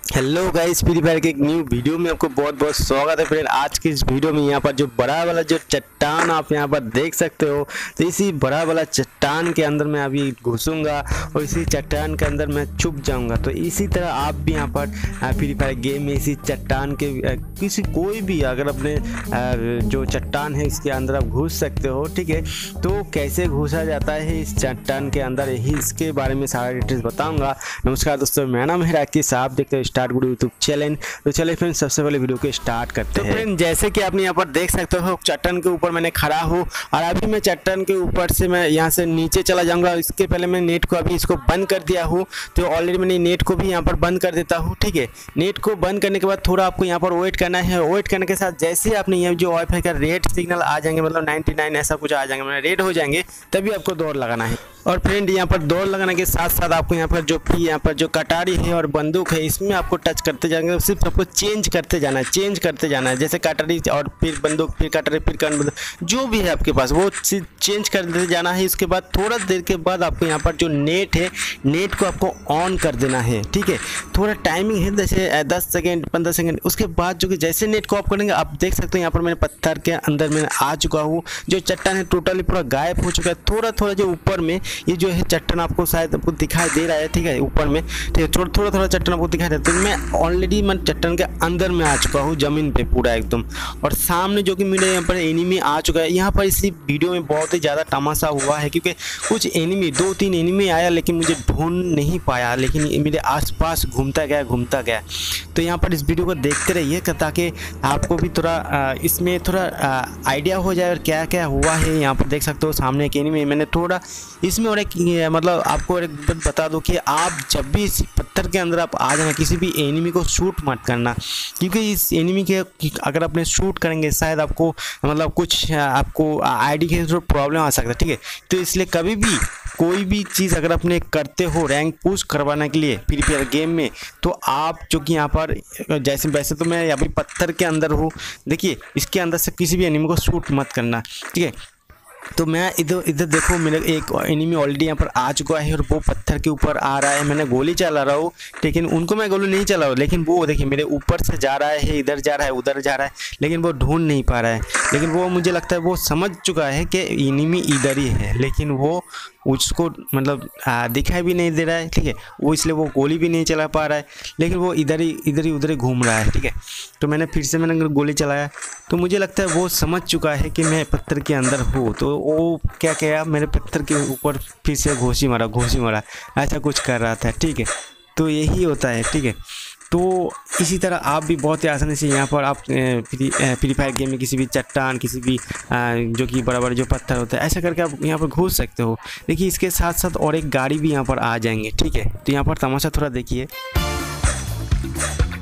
Hello guys, free fire के एक new video में आपको बहुत बहुत स्वागत है फ्रेंड। आज की इस वीडियो में यहाँ पर जो बड़ा वाला जो चट्टान आप यहाँ पर देख सकते हो, तो इसी बड़ा वाला चट्टान के अंदर मैं अभी घुसूंगा और इसी चट्टान के अंदर मैं छुप जाऊंगा। तो इसी तरह आप भी यहाँ पर फ्री फायर गेम में इसी चट्टान के किसी कोई भी अगर अपने जो चट्टान है इसके अंदर आप घुस सकते हो। ठीक है, तो कैसे घुसा जाता है इस चट्टान के अंदर, यही इसके बारे में सारा डिटेल्स बताऊँगा। नमस्कार दोस्तों, मेरा नाम है राकेश, आप देखते हो स्टार्ट गुड यूट्यूब चैनल। तो चलिए फ्रेंड, सबसे पहले वीडियो को स्टार्ट करते हैं। फ्रेंड, जैसे कि आपने यहाँ पर देख सकते हो, चट्टान के ऊपर मैंने खड़ा हूँ और अभी मैं चट्टान के ऊपर से मैं यहाँ से नीचे चला जाऊंगा। इसके पहले मैं नेट को अभी इसको बंद कर दिया हूँ, तो ऑलरेडी मैंने नेट को भी यहाँ पर बंद कर देता हूँ। ठीक है, नेट को बंद करने के बाद थोड़ा आपको यहाँ पर वेट करना है। वेट करने के साथ जैसे आपने यहाँ जो वाईफाई का रेड सिग्नल आ जाएंगे, मतलब 99 ऐसा कुछ आ जाएंगे, मतलब रेड हो जाएंगे, तभी आपको दौड़ लगाना है। और फ्रेंड, यहाँ पर दौड़ लगाने के साथ साथ आपको यहाँ पर जो कटारी है और बंदूक है, इसमें आपको टच करते जाएंगे। सिर्फ आपको चेंज करते जाना है, जैसे कटारी और फिर बंदूक, फिर कटारी, फिर बंदूक, जो भी है आपके पास वो चेंज करते जाना है। इसके बाद थोड़ा देर के बाद आपको यहाँ पर जो नेट है, नेट को आपको ऑन कर देना है। ठीक है, थोड़ा टाइमिंग है, जैसे 10 सेकेंड 15 सेकेंड। उसके बाद जो कि जैसे नेट को ऑफ करेंगे, आप देख सकते हो यहाँ पर मैंने पत्थर के अंदर मैंने आ चुका हूँ। जो चट्टान है टोटली पूरा गायब हो चुका है। थोड़ा थोड़ा जो ऊपर में ये जो है चट्टान आपको शायद आपको दिखाई दे रहा है। ठीक है, ऊपर में, ठीक है, थोड़ा थोड़ा चट्टान आपको दिखाई देता है। तो मैं ऑलरेडी चट्टान के अंदर में आ चुका हूँ, जमीन पे पूरा एकदम। और सामने जो कि मेरे यहाँ पर एनिमी आ चुका है। यहाँ पर इसी वीडियो में बहुत ही ज़्यादा तमाशा हुआ है, क्योंकि कुछ एनिमी 2-3 एनिमी आया, लेकिन मुझे ढूंढ नहीं पाया, लेकिन मेरे आसपास घूमता गया। तो यहाँ पर इस वीडियो को देखते रहिए, ताकि आपको भी थोड़ा इसमें थोड़ा आइडिया हो जाए और क्या क्या हुआ है। यहाँ पर देख सकते हो सामने एक एनिमी, मैंने थोड़ा इसमें और एक मतलब आपको एक बात बता दूं कि आप जब भी इस पत्थर के अंदर आप आ जाना, किसी भी एनिमी को शूट मत करना, क्योंकि इस एनिमी के अगर अपने शूट करेंगे शायद आपको मतलब कुछ आपको आईडी के थोड़ा प्रॉब्लम आ सकता है। ठीक है, तो इसलिए कभी भी कोई भी चीज़ अगर अपने करते हो रैंक पुश करवाने के लिए फ्री फायर गेम में, तो आप जो कि यहाँ पर जैसे वैसे तो मैं अभी पत्थर के अंदर हूँ, देखिए इसके अंदर से किसी भी एनिमी को शूट मत करना। ठीक है, तो मैं इधर देखो, मेरा एक एनिमी ऑलरेडी यहाँ पर आ चुका है और वो पत्थर के ऊपर आ रहा है। मैंने गोली चला रहा हूँ, लेकिन उनको मैं गोली नहीं चला रहा हूँ, लेकिन वो देखिए मेरे ऊपर से जा रहा है, इधर जा रहा है, उधर जा रहा है, लेकिन वो ढूंढ नहीं पा रहा है। लेकिन वो मुझे लगता है वो समझ चुका है कि एनिमी इधर ही है, लेकिन वो उसको मतलब दिखाई भी नहीं दे रहा है। ठीक है, वो इसलिए वो गोली भी नहीं चला पा रहा है, लेकिन वो इधर ही उधर घूम रहा है। ठीक है, तो मैंने फिर से गोली चलाया, तो मुझे लगता है वो समझ चुका है कि मैं पत्थर के अंदर हूँ। तो वो क्या किया, मेरे पत्थर के ऊपर फिर से घोंसी मारा, ऐसा कुछ कर रहा था। ठीक है, तो यही होता है। ठीक है, तो इसी तरह आप भी बहुत ही आसानी से यहाँ पर आप फ्री फायर गेम में किसी भी चट्टान, किसी भी जो कि बड़ा बड़ा जो पत्थर होता है, ऐसा करके आप यहाँ पर घुस सकते हो। देखिए इसके साथ साथ और एक गाड़ी भी यहाँ पर आ जाएंगे। ठीक है, तो यहाँ पर तमाशा थोड़ा देखिए।